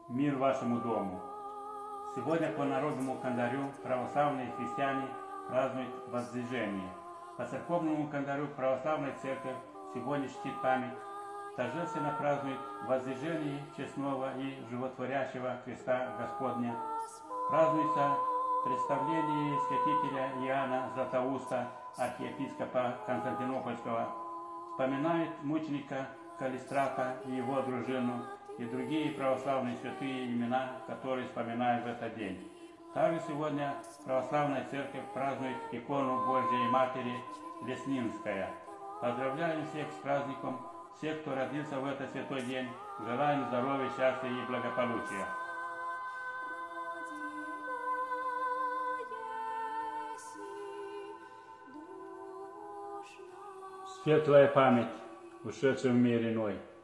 Мир вашему дому! Сегодня по народному календарю православные христиане празднуют Воздвижение. По церковному календарю православная церковь сегодня чтит память, торжественно празднует Воздвижение честного и животворящего Христа Господня. Празднуется представление святителя Иоанна Златоуста, архиепископа Константинопольского. Вспоминает мученика Калистрата и его дружину и другие православные святые имена, которые вспоминают в этот день. Также сегодня православная церковь празднует икону Божьей Матери Леснинская. Поздравляем всех с праздником, всех, кто родился в этот святой день. Желаем здоровья, счастья и благополучия. Светлая память ушедшим в мир иной.